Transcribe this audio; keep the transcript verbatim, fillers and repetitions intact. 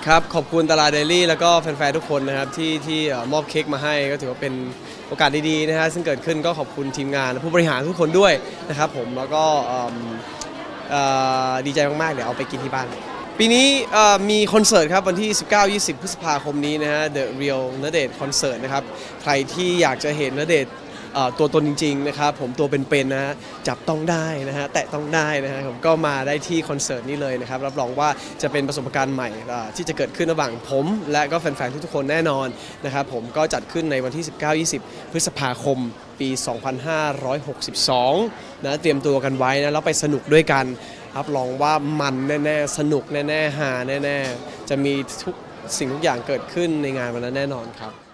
ครับขอบคุณตลาดเดลี่แล้วก็แฟนๆทุกคนนะครับที่ที่มอบเค้กมาให้ก็ถือว่าเป็นโอกาสดีๆนะฮะซึ่งเกิดขึ้นก็ขอบคุณทีมงานผู้บริหารทุกคนด้วยนะครับผมแล้วก็ดีใจมากๆเดี๋ยวเอาไปกินที่บ้านปีนี้มีคอนเสิร์ตครับวันที่ สิบเก้า ยี่สิบ พฤษภาคมนี้นะฮะ The Real ณเดชน์คอนเสิร์ตนะครับใครที่อยากจะเห็นณเดชน์ตัวตนจริงๆนะครับผมตัวเป็นๆนะฮะจับต้องได้นะฮะแตะต้องได้นะฮะผมก็มาได้ที่คอนเสิร์ตนี้เลยนะครับรับรองว่าจะเป็นประสบการณ์ใหม่ที่จะเกิดขึ้นระหว่างผมและก็แฟนๆทุกๆคนแน่นอนนะครับผมก็จัดขึ้นในวันที่ สิบเก้า ยี่สิบ พฤษภาคมปี สองพันห้าร้อยหกสิบสองนะเตรียมตัวกันไว้นะแล้วไปสนุกด้วยกันรับรองว่ามันแน่ๆสนุกแน่ๆฮาแน่ๆจะมีทุกสิ่งทุกอย่างเกิดขึ้นในงานวันนั้นแน่นอนครับ